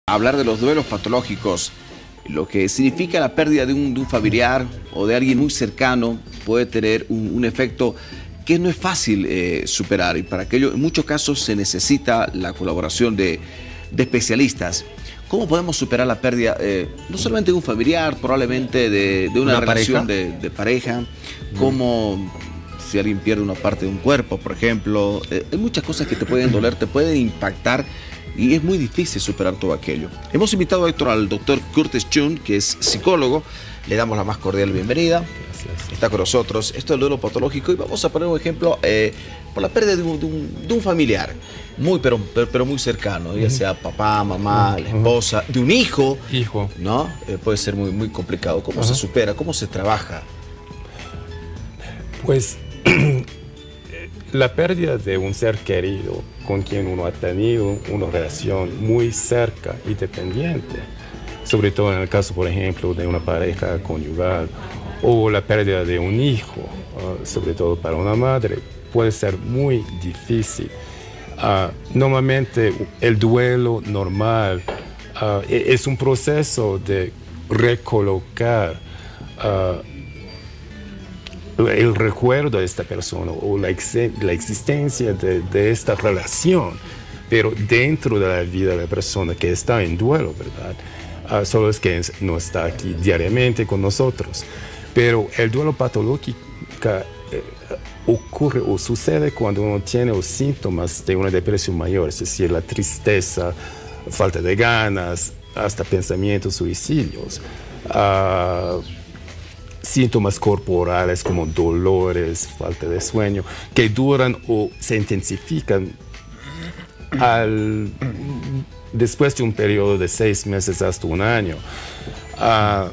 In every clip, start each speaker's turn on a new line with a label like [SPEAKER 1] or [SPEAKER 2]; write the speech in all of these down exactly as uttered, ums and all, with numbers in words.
[SPEAKER 1] Hablar de los duelos patológicos, lo que significa la pérdida de un, de un familiar o de alguien muy cercano, puede tener un, un efecto que no es fácil eh, superar, y para aquello en muchos casos se necesita la colaboración de, de especialistas. ¿Cómo podemos superar la pérdida eh, no solamente de un familiar, probablemente de, de una, una relación pareja? De, de pareja? ¿Cómo si alguien pierde una parte de un cuerpo, por ejemplo? Eh, hay muchas cosas que te pueden doler, te pueden impactar, y es muy difícil superar todo aquello. Hemos invitado a Héctor al doctor Curtis Chun, que es psicólogo. Le damos la más cordial bienvenida. Gracias. Está con nosotros. Esto es el duelo patológico, y vamos a poner un ejemplo eh, por la pérdida de un, de un, de un familiar, muy pero, pero, pero muy cercano, ya sea papá, mamá, la esposa, de un hijo.
[SPEAKER 2] Hijo.
[SPEAKER 1] ¿No? Eh, puede ser muy, muy complicado. ¿Cómo
[SPEAKER 2] Ajá.
[SPEAKER 1] se supera? ¿Cómo se trabaja?
[SPEAKER 2] Pues la pérdida de un ser querido con quien uno ha tenido una relación muy cerca y dependiente, sobre todo en el caso, por ejemplo, de una pareja conyugal, o la pérdida de un hijo, uh, sobre todo para una madre, puede ser muy difícil. Uh, normalmente el duelo normal uh, es un proceso de recolocar uh, el recuerdo de esta persona o la, ex la existencia de, de esta relación, pero dentro de la vida de la persona que está en duelo, ¿verdad? Uh, solo es que no está aquí diariamente con nosotros. Pero el duelo patológico eh, ocurre o sucede cuando uno tiene los síntomas de una depresión mayor, es decir, la tristeza, falta de ganas, hasta pensamientos suicidios. Uh, síntomas corporales como dolores, falta de sueño, que duran o se intensifican al, después de un periodo de seis meses hasta un año. Uh,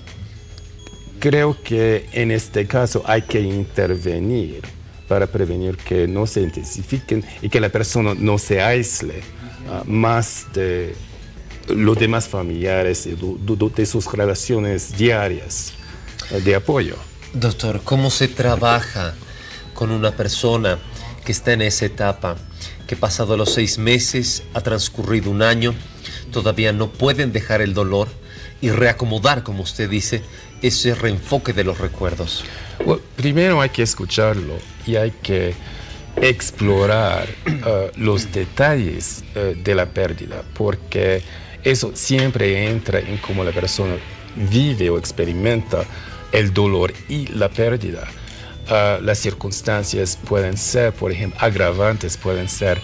[SPEAKER 2] creo que en este caso hay que intervenir para prevenir que no se intensifiquen y que la persona no se aísle uh, más de los demás familiares y de, de sus relaciones diarias de apoyo.
[SPEAKER 3] Doctor, ¿cómo se trabaja con una persona que está en esa etapa, que pasado los seis meses, ha transcurrido un año, todavía no pueden dejar el dolor y reacomodar, como usted dice, ese reenfoque de los recuerdos?
[SPEAKER 2] Well, primero hay que escucharlo y hay que explorar uh, los detalles uh, de la pérdida, porque eso siempre entra en cómo la persona vive o experimenta el dolor y la pérdida. Uh, las circunstancias pueden ser, por ejemplo, agravantes, pueden ser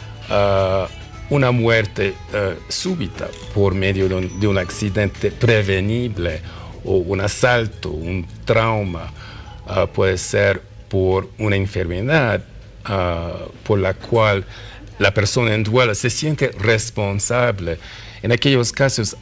[SPEAKER 2] uh, una muerte uh, súbita por medio de un, de un accidente prevenible, o un asalto, un trauma, uh, puede ser por una enfermedad uh, por la cual la persona en duelo se siente responsable. En aquellos casos,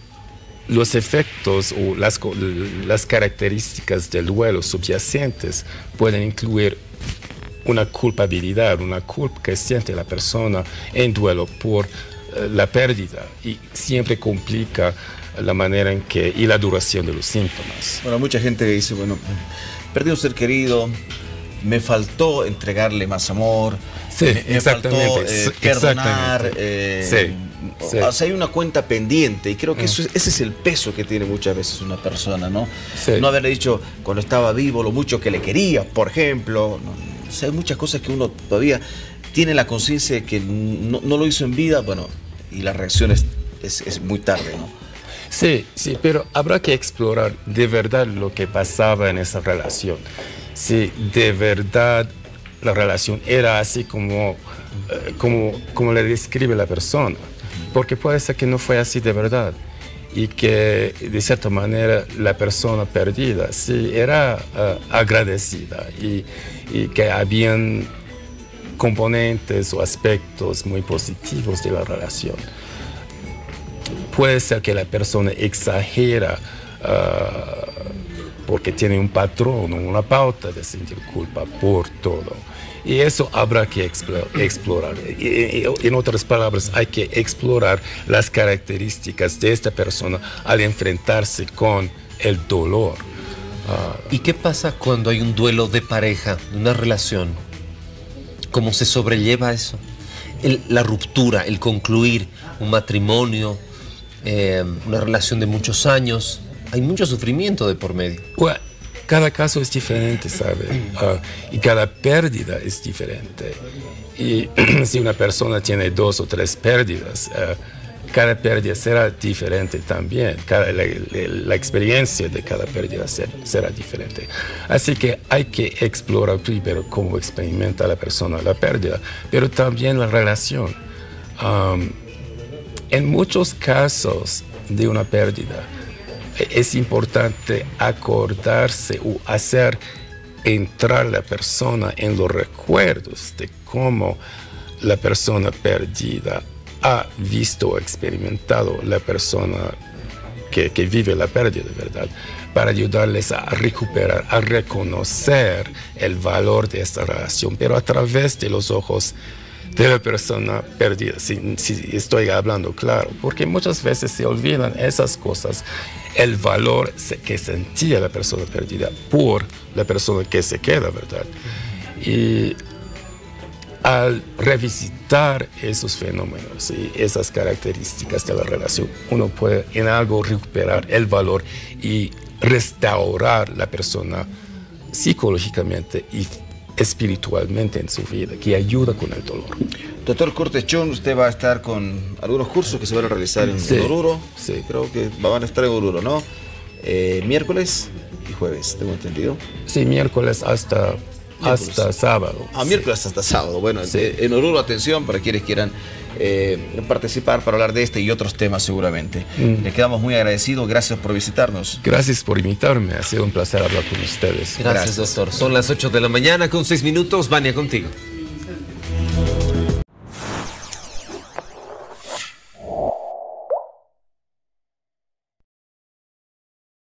[SPEAKER 2] los efectos o las, las características del duelo subyacentes pueden incluir una culpabilidad, una culpa que siente la persona en duelo por uh, la pérdida, y siempre complica la manera en que y la duración de los síntomas.
[SPEAKER 1] Bueno, mucha gente dice, bueno, perdí un ser querido, me faltó entregarle más amor,
[SPEAKER 2] sí,
[SPEAKER 1] me, me
[SPEAKER 2] exactamente,
[SPEAKER 1] faltó eh, perdonar,
[SPEAKER 2] exactamente.
[SPEAKER 1] Eh,
[SPEAKER 2] Sí. Sí.
[SPEAKER 1] O sea, hay una cuenta pendiente, y creo que eso, ese es el peso que tiene muchas veces una persona, ¿no?
[SPEAKER 2] Sí.
[SPEAKER 1] No haberle dicho cuando estaba vivo lo mucho que le quería, por ejemplo. No, o sea, hay muchas cosas que uno todavía tiene la conciencia de que no, no lo hizo en vida, bueno, y la reacción es, es, es muy tarde, ¿no?
[SPEAKER 2] Sí, sí, pero habrá que explorar de verdad lo que pasaba en esa relación. Si de verdad la relación era así como, eh, como, como le describe la persona. Porque puede ser que no fue así de verdad, y que de cierta manera la persona perdida sí era uh, agradecida, y, y que habían componentes o aspectos muy positivos de la relación. Puede ser que la persona exagera uh, porque tiene un patrón o una pauta de sentir culpa por todo. Y eso habrá que explorar. En otras palabras, hay que explorar las características de esta persona al enfrentarse con el dolor.
[SPEAKER 3] Uh, ¿Y qué pasa cuando hay un duelo de pareja, una relación? ¿Cómo se sobrelleva eso? el, la ruptura, el concluir un matrimonio, eh, una relación de muchos años, hay mucho sufrimiento de por medio.
[SPEAKER 2] Bueno, cada caso es diferente, ¿sabe? Uh, y cada pérdida es diferente. Y si una persona tiene dos o tres pérdidas, uh, cada pérdida será diferente también. Cada, la, la, la experiencia de cada pérdida ser, será diferente. Así que hay que explorar primero cómo experimenta la persona la pérdida, pero también la relación. Um, en muchos casos de una pérdida, es importante acordarse o hacer entrar la persona en los recuerdos de cómo la persona perdida ha visto o experimentado la persona que, que vive la pérdida de verdad, para ayudarles a recuperar, a reconocer el valor de esta relación, pero a través de los ojos de la persona perdida, si, si estoy hablando claro, porque muchas veces se olvidan esas cosas, el valor que sentía la persona perdida por la persona que se queda, ¿verdad? Y al revisitar esos fenómenos y esas características de la relación, uno puede en algo recuperar el valor y restaurar la persona psicológicamente y espiritualmente en su vida, que ayuda con el dolor.
[SPEAKER 1] Doctor Cortés Chun, usted va a estar con algunos cursos que se van a realizar en,
[SPEAKER 2] sí,
[SPEAKER 1] en Oruro.
[SPEAKER 2] Sí.
[SPEAKER 1] Creo que van a estar en Oruro, ¿no? Eh, miércoles y jueves, ¿tengo entendido?
[SPEAKER 2] Sí, miércoles hasta, miércoles. hasta sábado.
[SPEAKER 1] Ah, miércoles sí. hasta sábado. Bueno,
[SPEAKER 2] sí.
[SPEAKER 1] en Oruro, atención para quienes quieran eh, participar para hablar de este y otros temas seguramente. Mm. Le quedamos muy agradecidos. Gracias por visitarnos.
[SPEAKER 2] Gracias por invitarme. Ha sido un placer hablar con ustedes.
[SPEAKER 3] Gracias, Gracias. doctor. Son las ocho de la mañana con seis minutos. Vania, contigo.